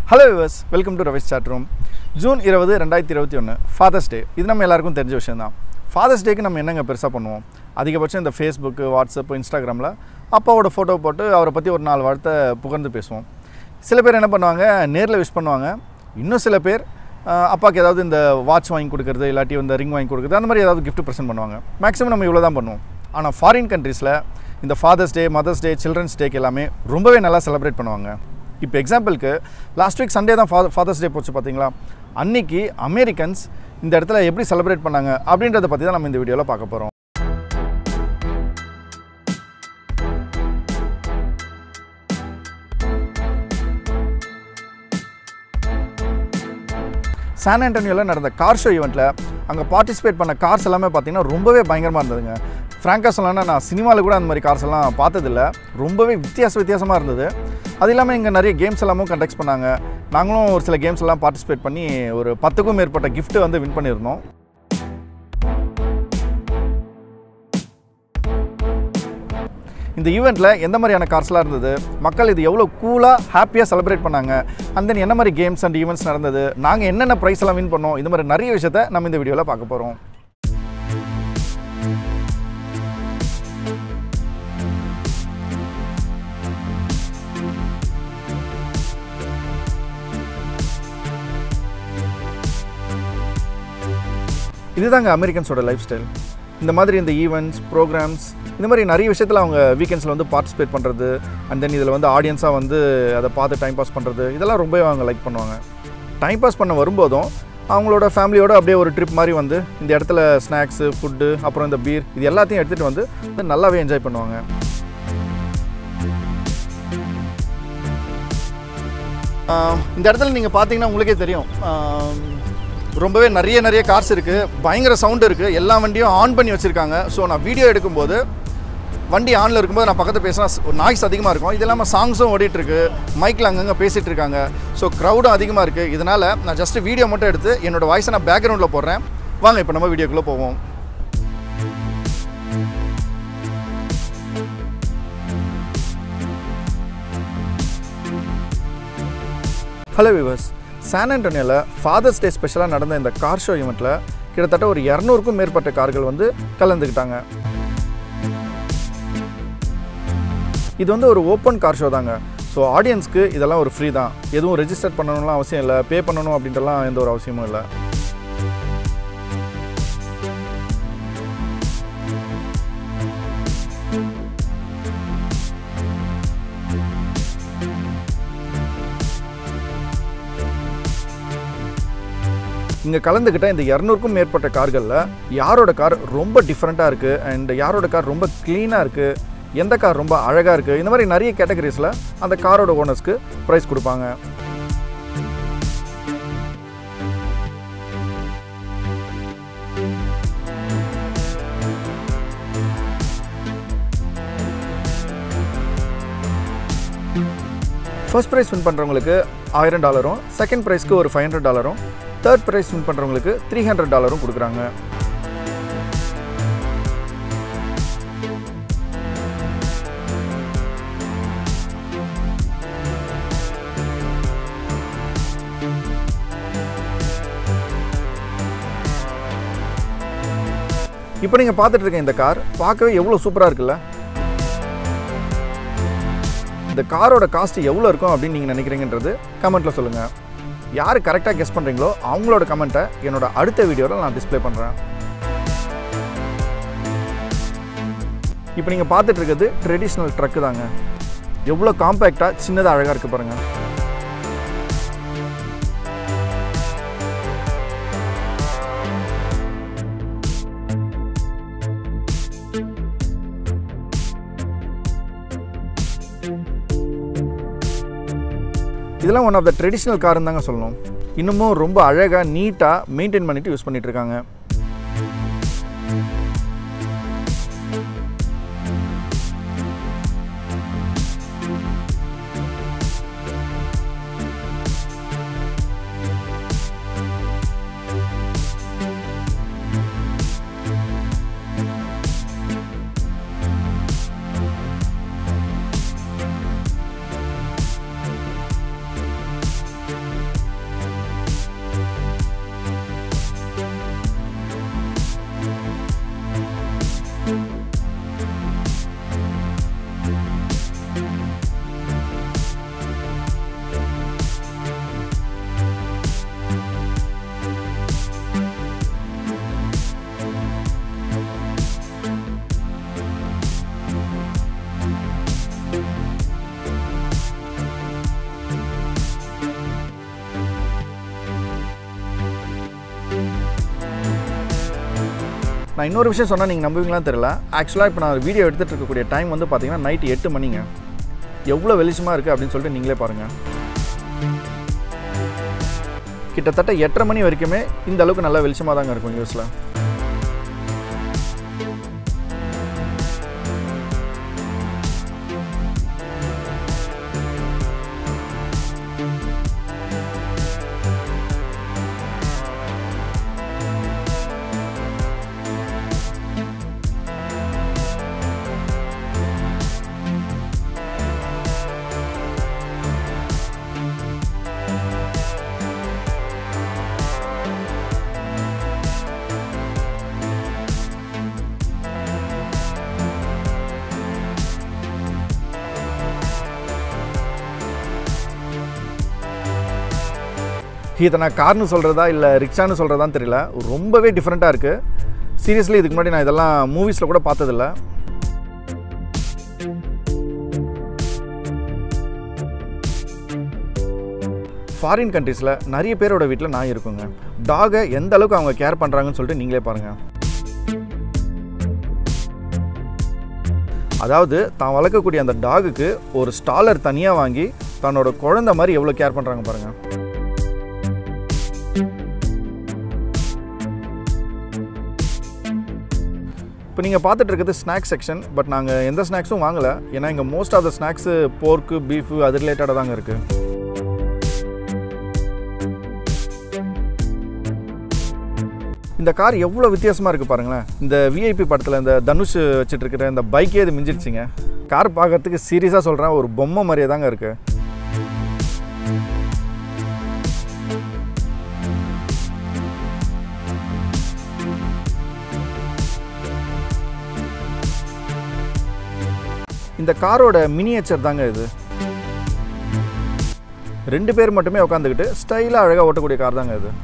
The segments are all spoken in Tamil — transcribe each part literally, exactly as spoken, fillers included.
Hello viewers, welcome to Ravi's chat room. June இருபது இரண்டாயிரத்து இருபத்தி ஒன்று Father's Day. இது நம்ம எல்லாருக்கும் தெரிஞ்ச விஷயம் தான். Father's Day க்கு நம்ம என்னங்க பெருசா பண்ணுவோம்? அதிகபட்சம் இந்த Facebook, WhatsApp, Instagramல அப்பாவோட போட்டோ போட்டு அவரை பத்தி ஒரு நாலு வார்த்தை புகழ்ந்து பேசுவோம். சில பேர் என்ன பண்ணுவாங்க? நேர்ல விஷ் பண்ணுவாங்க. இன்னும் சில பேர் அப்பாக்கு ஏதாவது இந்த வாட்ச் வாங்கி கொடுக்கிறது இல்லாட்டி இந்த ரிங் வாங்கி கொடுக்கிறது அந்த மாதிரி ஏதாவது gift present பண்ணுவாங்க. மேக்ஸிமம் நம்ம இவ்வளவு தான் பண்ணுவோம். ஆனா ஃபாரின் கண்ட்ரீஸ்ல இந்த Father's Day, Mother's Day, Children's Day எல்லாமே ரொம்பவே நல்லா செலிப்ரேட் பண்ணுவாங்க. இப்போ எக்ஸாம்பிளுக்கு லாஸ்ட் வீக் சண்டே தான் ஃபாதர்ஸ் டே போச்சு பார்த்தீங்களா? அன்னைக்கு அமெரிக்கன்ஸ் இந்த இடத்துல எப்படி செலிப்ரேட் பண்ணாங்க அப்படின்றத பற்றி தான் நம்ம இந்த வீடியோவில் பார்க்க போகிறோம். சான் ஆண்டோனியோவில் நடந்த கார் ஷோ ஈவெண்ட்டில் அங்கே பார்ட்டிசிபேட் பண்ண கார்ஸ் எல்லாமே பார்த்தீங்கன்னா ரொம்பவே பயங்கரமாக இருந்ததுங்க. ஃப்ராங்காக சொல்லணும்னா நான் சினிமாவில் கூட அந்த மாதிரி கார்ஸ் எல்லாம் பார்த்ததில்ல. ரொம்பவே வித்தியாச வித்தியாசமாக இருந்தது. அது இல்லாமல் இங்கே நிறைய கேம்ஸ் எல்லாமும் கண்டக்ட் பண்ணாங்க. நாங்களும் ஒரு சில கேம்ஸ் எல்லாம் பார்ட்டிசிபேட் பண்ணி ஒரு பத்துக்கும் மேற்பட்ட கிஃப்ட் வந்து வின் பண்ணியிருந்தோம். இந்த ஈவெண்ட்டில் எந்த மாதிரியான கார்ஸ்லாம் இருந்தது, மக்கள் இது எவ்வளோ கூலாக ஹாப்பியாக செலிப்ரேட் பண்ணாங்க, அண்ட் தென் என்ன மாதிரி கேம்ஸ் அண்ட் ஈவெண்ட்ஸ் நடந்தது, நாங்கள் என்னென்ன ப்ரைஸ் எல்லாம் வின் பண்ணோம், இந்த மாதிரி நிறைய விஷயத்தை நம்ம இந்த வீடியோவில் பார்க்க போகிறோம். இதுதாங்க அமெரிக்கன்ஸோட லைஃப் ஸ்டைல். இந்த மாதிரி இந்த ஈவெண்ட்ஸ், ப்ரோக்ராம்ஸ், இந்த மாதிரி நிறைய விஷயத்தில் அவங்க வீக்கெண்ட்ஸில் வந்து பார்ட்டிசிபேட் பண்ணுறது, அண்ட் தென் இதில் வந்து ஆடியன்ஸாக வந்து அதை பார்த்து டைம் பாஸ் பண்ணுறது, இதெல்லாம் ரொம்பவே அவங்க லைக் பண்ணுவாங்க. டைம் பாஸ் பண்ண வரும்போதும் அவங்களோட ஃபேமிலியோடு அப்படியே ஒரு ட்ரிப் மாதிரி வந்து இந்த இடத்துல ஸ்நாக்ஸு, ஃபுட்டு, அப்புறம் இந்த பீர், இது எல்லாத்தையும் எடுத்துகிட்டு வந்து நல்லாவே என்ஜாய் பண்ணுவாங்க. இந்த இடத்துல நீங்கள் பார்த்தீங்கன்னா உங்களுக்கே தெரியும், ரொம்பவே நிறைய நிறைய கார்ஸ் இருக்குது, பயங்கர சவுண்டு இருக்குது, எல்லா வண்டியும் ஆன் பண்ணி வச்சுருக்காங்க. ஸோ நான் வீடியோ எடுக்கும்போது வண்டி ஆனில் இருக்கும்போது நான் பக்கத்தில் பேசினா ஒரு நாய்ஸ் அதிகமாக இருக்கும். இது இல்லாமல் சாங்ஸும் ஓடிட்டுருக்கு, மைக்கில் அங்கங்கே பேசிகிட்டு இருக்காங்க. ஸோ க்ரௌடும் அதிகமாக இருக்குது. இதனால் நான் ஜஸ்ட்டு வீடியோ மட்டும் எடுத்து என்னோடய வாய்ஸை நான் பேக்ரவுண்டில் போடுறேன். வாங்க இப்போ நம்ம வீடியோக்குள்ளே போவோம். ஹலோ வியூவர்ஸ், சான் ஆண்டோனியோவில் ஃபாதர்ஸ் டே ஸ்பெஷலாக நடந்த இந்த கார் ஷோ ஈவெண்ட்டில் கிட்டத்தட்ட ஒரு இரநூறுக்கும் மேற்பட்ட கார்கள் வந்து கலந்துக்கிட்டாங்க. இது வந்து ஒரு ஓப்பன் கார் ஷோ தாங்க. ஸோ ஆடியன்ஸ்க்கு இதெல்லாம் ஒரு ஃப்ரீ தான். எதுவும் ரெஜிஸ்டர் பண்ணணும்லாம் அவசியம் இல்லை, பே பண்ணணும் அப்படின்றலாம் எந்த ஒரு அவசியமும் இல்லை. இங்கே கலந்துக்கிட்ட இந்த இரநூறுக்கும் மேற்பட்ட கார்களில் யாரோட கார் ரொம்ப டிஃப்ரெண்ட்டாக இருக்குது அண்ட் யாரோட கார் ரொம்ப க்ளீனாக இருக்குது, எந்த கார் ரொம்ப அழகாக இருக்குது, இந்த மாதிரி நிறைய கேட்டகரிஸில் அந்த காரோட ஓனர்ஸ்க்கு ப்ரைஸ் கொடுப்பாங்க. ஃபர்ஸ்ட் ப்ரைஸ் வின் பண்ணுறவங்களுக்கு ஆயிரம் டாலரும், செகண்ட் ப்ரைஸ்க்கு ஒரு ஃபைவ் ஹண்ட்ரட் டாலரும், தேர்ட் ப்ரைஸ் வின் பண்ணுறவங்களுக்கு த்ரீ ஹண்ட்ரட் டாலரும் கொடுக்குறாங்க. இப்போ நீங்கள் பார்த்துட்டு இருக்க இந்த கார் பார்க்கவே எவ்வளோ சூப்பராக இருக்குல்ல? இந்த காரோட காஸ்ட் எவ்வளோ இருக்கும் அப்படின்னு நீங்கள் நினைக்கிறீங்கன்றது கமெண்ட்டில் சொல்லுங்கள். யார் கரெக்டாக கெஸ் பண்ணுறீங்களோ அவங்களோட கமெண்ட்டை என்னோட அடுத்த வீடியோவில் நான் டிஸ்பிளே பண்ணுறேன். இப்போ நீங்கள் பார்த்துட்டு இருக்கிறது ட்ரெடிஷ்னல் ட்ரக்கு தாங்க. எவ்வளோ காம்பேக்டாக சின்னதாக அழகாக இருக்குது பாருங்கள். இதெல்லாம் ஒன் ஆஃப் த ட்ரெடிஷ்னல் கார்னு தாங்க சொல்லணும். இன்னமும் ரொம்ப அழகாக நீட்டாக மெயின்டைன் பண்ணிட்டு யூஸ் பண்ணிட்டு இருக்காங்க. நான் இன்னொரு விஷயம் சொன்னால் நீங்கள் நம்புவீங்களான்னு தெரியல. ஆக்சுவலாக இப்போ நான் வீடியோ எடுத்துகிட்டு இருக்கக்கூடிய டைம் வந்து பார்த்தீங்கன்னா நைட்டு எட்டு மணிங்க. எவ்வளோ வெளிச்சமாக இருக்குது அப்படின்னு சொல்லிட்டு நீங்களே பாருங்கள். கிட்டத்தட்ட எட்டரை மணி வரைக்குமே இந்த அளவுக்கு நல்லா வெளிச்சமாக தாங்க இருக்கும் யூஎஸில். இதை நான் கார்னு சொல்கிறதா இல்லை ரிக்ஷான்னு சொல்கிறதான்னு தெரியல. ரொம்பவே டிஃப்ரெண்ட்டாக இருக்குது. சீரியஸ்லி இதுக்கு முன்னாடி நான் இதெல்லாம் மூவிஸில் கூட பார்த்ததில்ல. ஃபாரின் கண்ட்ரீஸில் நிறைய பேரோட வீட்டில் நாய் இருக்குங்க. டாகை எந்த அளவுக்கு அவங்க கேர் பண்ணுறாங்கன்னு சொல்லிட்டு நீங்களே பாருங்கள். அதாவது தான் வளர்க்கக்கூடிய அந்த டாகுக்கு ஒரு ஸ்டாலர் தனியாக வாங்கி தன்னோட குழந்தை மாதிரி எவ்வளோ கேர் பண்ணுறாங்க பாருங்கள். இப்போ நீங்கள் பார்த்துட்டு இருக்கிறது ஸ்நாக்ஸ் செக்ஷன். பட் நாங்கள் எந்த ஸ்நாக்ஸும் வாங்கலை. ஏன்னா இங்கே most of the snacks pork beef அது ரிலேட்டடாக தாங்க இருக்குது. இந்த கார் எவ்வளோ வித்தியாசமாக இருக்குது பாருங்களேன். இந்த விஐபி படத்தில் இந்த தனுஷ் வச்சுட்டு இருக்கிற இந்த பைக்கே இது மிஞ்சிடுச்சிங்க. கார் பார்க்கறதுக்கு சீரியஸாக சொல்கிறேன் ஒரு பொம்மை மாதிரியே தாங்க இருக்குது. இந்த காரோட மினியேச்சர் தாங்க இது. ரெண்டு பேர் மட்டுமே உட்காந்துக்கிட்டு ஸ்டைலாக அழகாக ஓட்டக்கூடிய கார் தாங்க இது.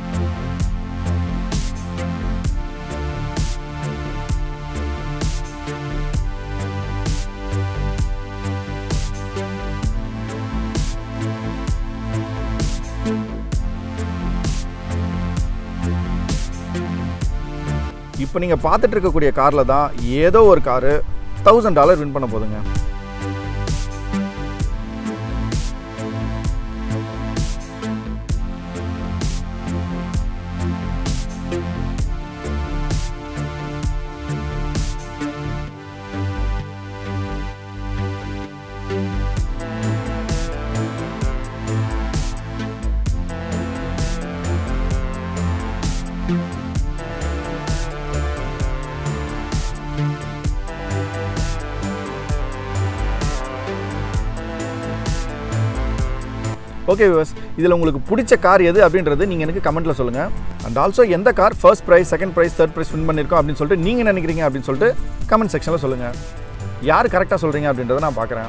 இப்போ நீங்கள் பார்த்துட்டு இருக்கக்கூடிய காரில் தான் ஏதோ ஒரு காரு தௌசண்ட் டாலர் வின் பண்ண போதுங்க. ஓகே வியூவர்ஸ், இதில் உங்களுக்கு பிடிச்ச கார் எது அப்படின்றது நீங்கள் எனக்கு கமெண்ட்டில் சொல்லுங்கள். அண்ட் ஆல்சோ எந்த car first prize, second prize, third prize win பண்ணியிருக்கோம் அப்படின்னு சொல்லிட்டு நீங்கள் நினைக்கிறீங்க அப்படின்னு சொல்லிட்டு கமெண்ட் செக்ஷனில் சொல்லுங்கள். யார் கரெக்டாக சொல்கிறீங்க அப்படின்றத நான் பார்க்குறேன்.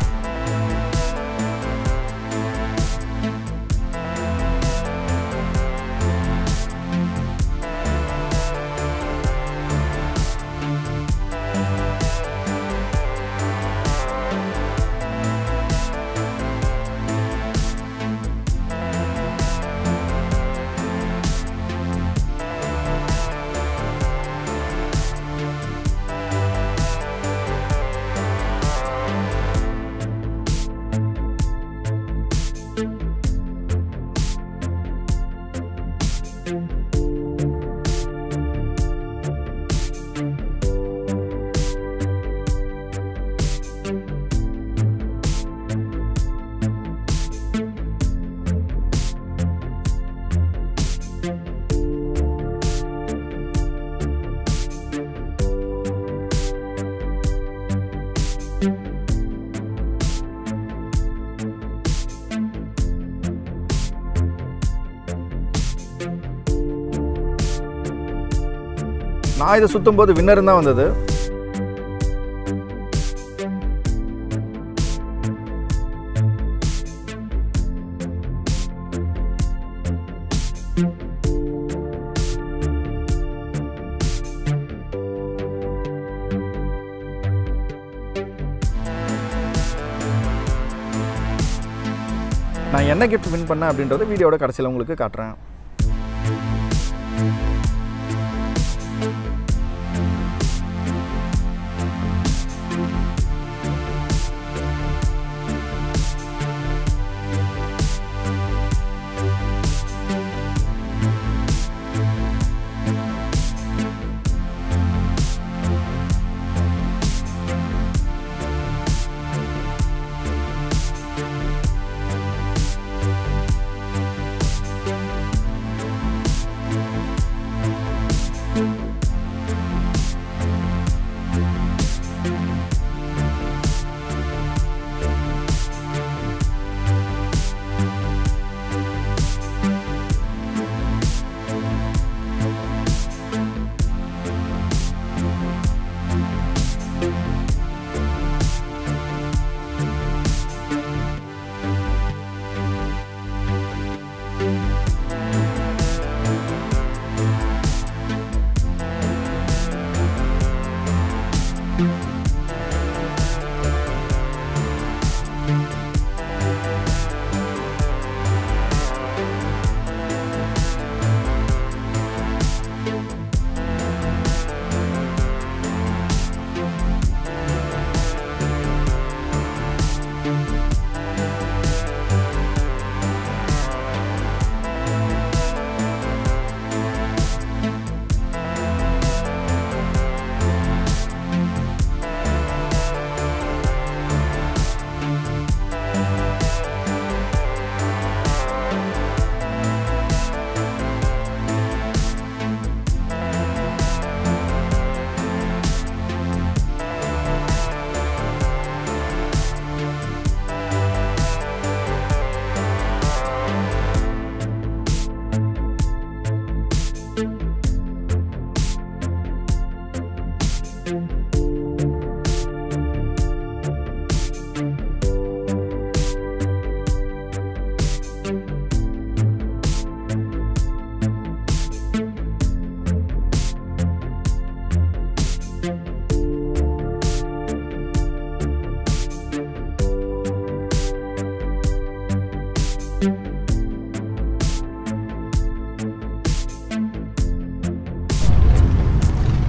நான் இதை சுத்தும் போது வின்னர் தான் வந்தது. நான் என்ன கிஃப்ட் வின் பண்ணேன் அப்படின்றத வீடியோட கடைசியில் உங்களுக்கு காட்டுறேன்.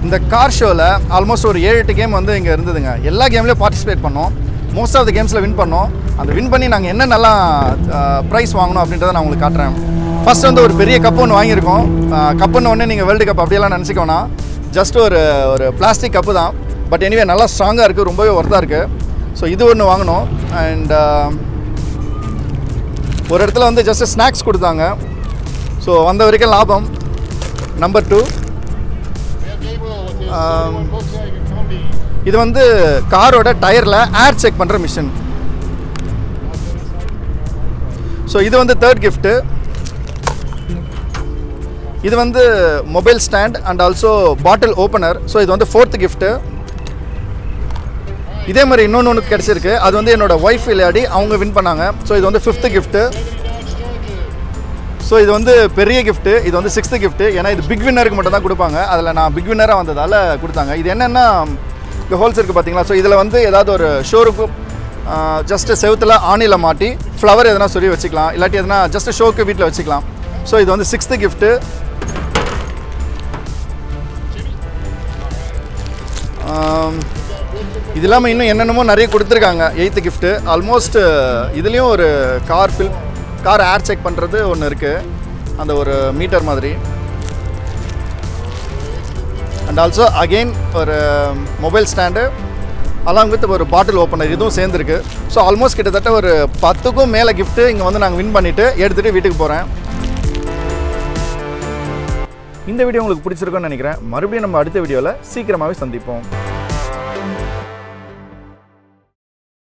இந்த கார் ஷோவில் ஆல்மோஸ்ட் ஒரு ஏழு எட்டு கேம் வந்து இங்கே இருந்ததுங்க. எல்லா கேம்லேயும் பார்ட்டிசிபேட் பண்ணோம். மோஸ்ட் ஆஃப் த கேம்ஸில் வின் பண்ணோம். அந்த வின் பண்ணி நாங்கள் என்ன நல்லா ப்ரைஸ் வாங்கணும் அப்படின்றத நான் உங்களுக்கு காட்டுறேன். ஃபஸ்ட் வந்து ஒரு பெரிய கப்பு ஒன்று வாங்கியிருக்கோம். கப்புன்னு ஒன்று நீங்கள் வேர்ல்டு கப் அப்படியெல்லாம் நினச்சிக்க வேணாம். ஜஸ்ட் ஒரு ஒரு பிளாஸ்டிக் கப்பு தான். பட் எனிவே நல்லா ஸ்ட்ராங்காக இருக்குது, ரொம்பவே ஒர்த்தாக இருக்குது. ஸோ இது ஒன்று வாங்கினோம். அண்ட் ஒரு இடத்துல வந்து ஜஸ்ட் ஸ்நாக்ஸ் கொடுத்தாங்க. ஸோ வந்த வரைக்கும் லாபம். நம்பர் டூ, இது வந்து காரோட டயரில் ஏர் செக் பண்ணுற மிஷின். ஸோ இது வந்து தேர்ட் கிஃப்ட்டு. இது வந்து mobile stand and also bottle opener. So இது வந்து ஃபோர்த் கிஃப்ட்டு. இதே மாதிரி இன்னொன்று ஒன்று கிடச்சிருக்கு. அது வந்து என்னோடய ஒய்ஃப் விளையாடி அவங்க வின் பண்ணாங்க. ஸோ இது வந்து ஃபிஃப்த்து கிஃப்ட்டு. ஸோ இது வந்து பெரிய கிஃப்ட்டு. இது வந்து சிக்ஸ்த்து கிஃப்ட்டு. ஏன்னா இது பிக் வின்னருக்கு மட்டும் தான் கொடுப்பாங்க. அதில் நான் பிக் வின்னராக வந்ததால் கொடுத்தாங்க. இது என்னென்னா இந்த ஹோல்ஸ் இருக்குது பார்த்தீங்களா. ஸோ இதில் வந்து ஏதாவது ஒரு ஷோருக்கு ஜஸ்ட்டு செவுத்தில் ஆணியில் மாட்டி ஃப்ளவர் எதனா சொல்லி வச்சுக்கலாம். இல்லாட்டி எதனா ஜஸ்ட்டு ஷோக்கு வீட்டில் வச்சுக்கலாம். ஸோ இது வந்து சிக்ஸ்த்து கிஃப்ட்டு. இது இல்லாமல் இன்னும் என்னென்னமோ நிறைய கொடுத்துருக்காங்க. Eighth gift. ஆல்மோஸ்ட் இதுலேயும் ஒரு car fill car air check பண்ணுறது ஒன்று இருக்குது, அந்த ஒரு மீட்டர் மாதிரி. அண்ட் ஆல்சோ அகெயின் ஒரு மொபைல் ஸ்டாண்டு அலாங் வித் ஒரு பாட்டில் ஓப்பனர் இதுவும் சேர்ந்துருக்கு. ஸோ ஆல்மோஸ்ட் கிட்டத்தட்ட ஒரு பத்துக்கும் மேலே கிஃப்ட்டு இங்கே வந்து நாங்கள் வின் பண்ணிவிட்டு எடுத்துகிட்டு வீட்டுக்கு போகிறேன். இந்த வீடியோ உங்களுக்கு பிடிச்சிருக்குன்னு நினைக்கிறேன். மறுபடியும் நம்ம அடுத்த வீடியோவில் சீக்கிரமாகவே சந்திப்போம்.